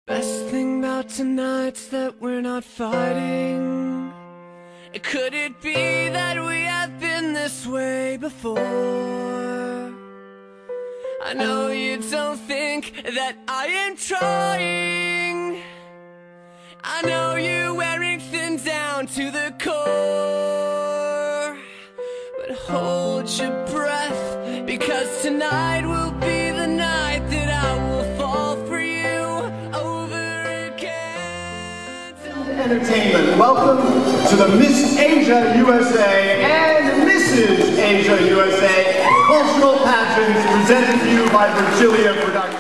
Best thing about tonight's that we're not fighting. Could it be that we have been this way before? I know you don't think that I am trying. I know you're wearing thin down to the core. But hold your breath, because tonight will be the night that I will fall for you over again. Entertainment, welcome to the Miss Asia USA and Mrs. Asia USA cultural pageants presented to you by Virgilia Productions.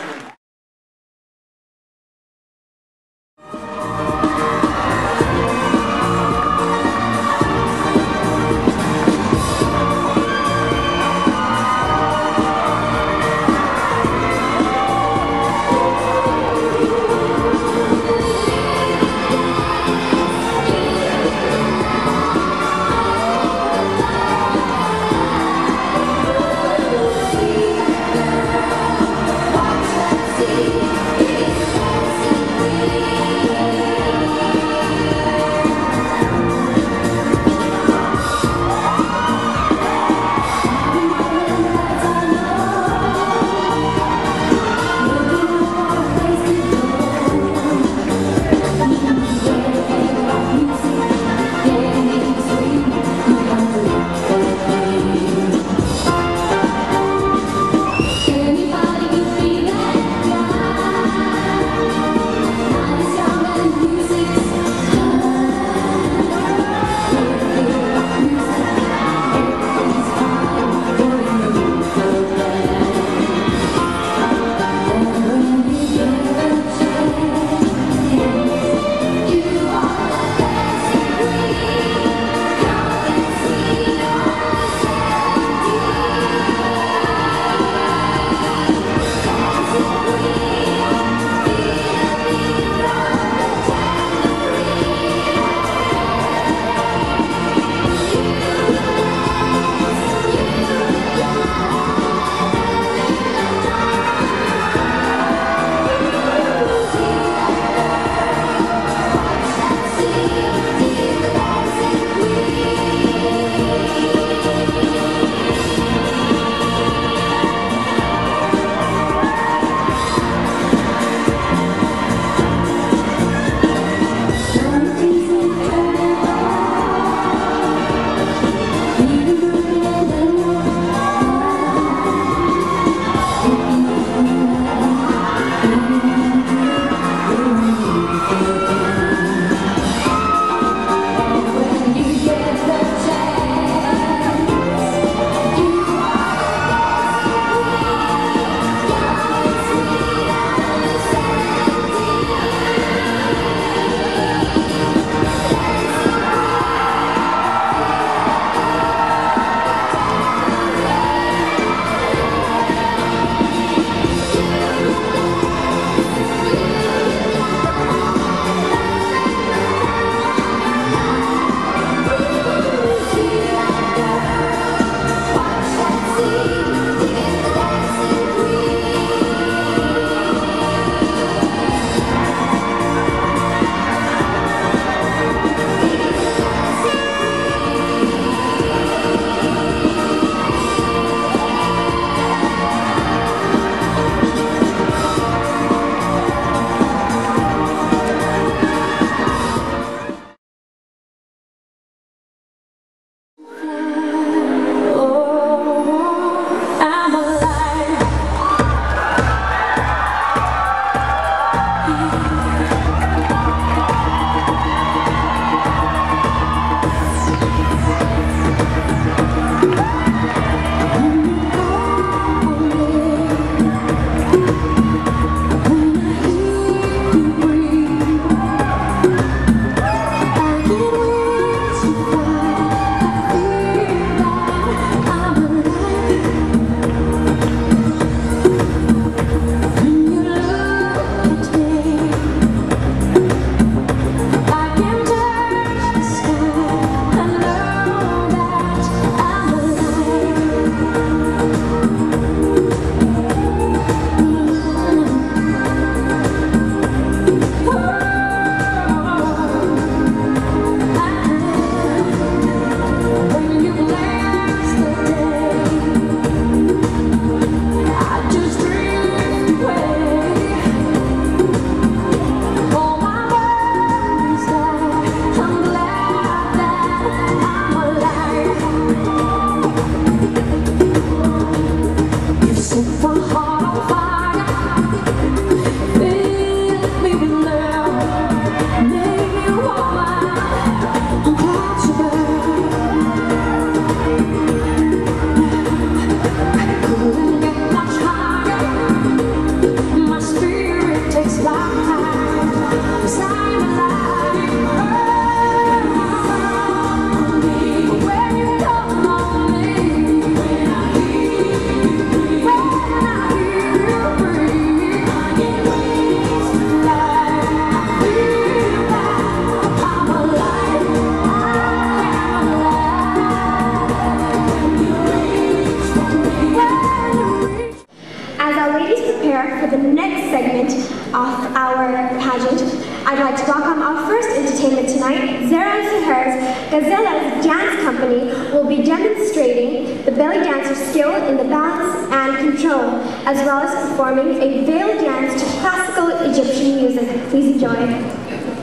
For the next segment of our pageant, I'd like to welcome our first entertainment tonight. Zara Sahar's Gazella's dance company will be demonstrating the belly dancer's skill in the balance and control, as well as performing a veil dance to classical Egyptian music. Please enjoy.